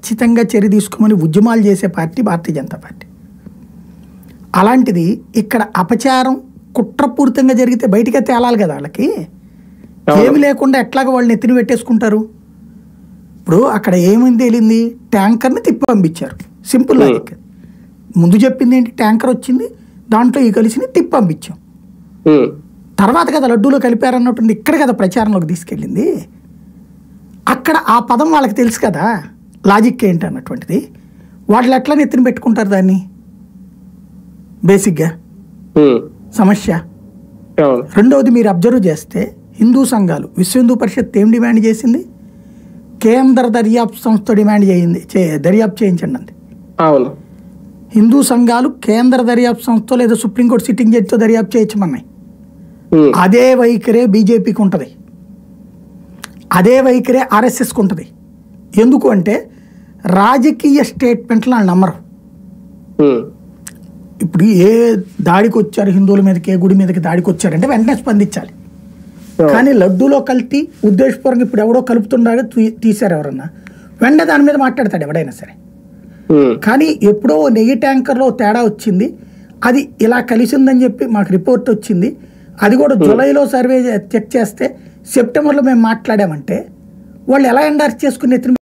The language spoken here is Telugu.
ఖచ్చితంగా చర్య తీసుకోమని ఉద్యమాలు చేసే పార్టీ భారతీయ జనతా పార్టీ. అలాంటిది ఇక్కడ అపచారం కుట్రపూరితంగా జరిగితే బయటికే తేలాలి కదా వాళ్ళకి. ఏమి లేకుండా ఎట్లాగ వాళ్ళని ఎత్తిని పెట్టేసుకుంటారు. ఇప్పుడు అక్కడ ఏమైంది తేలింది, ట్యాంకర్ని తిప్పి పంపించారు. Simple logic. ముందు చెప్పింది ఏంటి, ట్యాంకర్ వచ్చింది దాంట్లో ఈ కలిసిని తిప్పి పంపించాం. తర్వాత కదా లడ్డూలో కలిపారన్నట్టుంది, ఇక్కడ కదా ప్రచారంలోకి తీసుకెళ్ళింది. అక్కడ ఆ పదం వాళ్ళకి తెలుసు కదా లాజిక్ ఏంటి అన్నటువంటిది. వాళ్ళు ఎట్లా నెత్తిన పెట్టుకుంటారు దాన్ని, బేసిక్గా సమస్య. రెండవది మీరు అబ్జర్వ్ చేస్తే హిందూ సంఘాలు విశ్వ హిందూ పరిషత్ ఏం డిమాండ్ చేసింది, కేంద్ర దర్యాప్తు సంస్థ డిమాండ్ దర్యాప్తు చేయించండి అంది. హిందూ సంఘాలు కేంద్ర దర్యాప్తు సంస్థ లేదా సుప్రీంకోర్టు సిట్టింగ్ జడ్జితో దర్యాప్తు చేయించమన్నాయి. అదే వైఖరే బీజేపీకి ఉంటుంది, అదే వైఖరే ఆర్ఎస్ఎస్కి ఉంటుంది. ఎందుకు అంటే రాజకీయ స్టేట్మెంట్లు వాళ్ళు నమ్మరు. ఇప్పుడు ఏ దాడికి వచ్చారు హిందువుల మీదకి, ఏ గుడి మీదకి దాడికి వచ్చారంటే వెంటనే స్పందించాలి. కానీ లడ్డూలో కలిపి ఉద్దేశపూర్వకంగా ఇప్పుడు ఎవడో కలుపుతుండగా తీశారు ఎవరన్నా, వెంటనే దాని మీద మాట్లాడతాడు ఎవడైనా సరే. కానీ ఎప్పుడో నెయ్యి ట్యాంకర్లో తేడా వచ్చింది, అది ఇలా కలిసిందని చెప్పి మాకు రిపోర్ట్ వచ్చింది, అది కూడా జూలైలో సర్వే చెక్ చేస్తే సెప్టెంబర్లో మేము మాట్లాడామంటే వాళ్ళు ఎలా ఎండార్స్ చేసుకుని ఎత్తున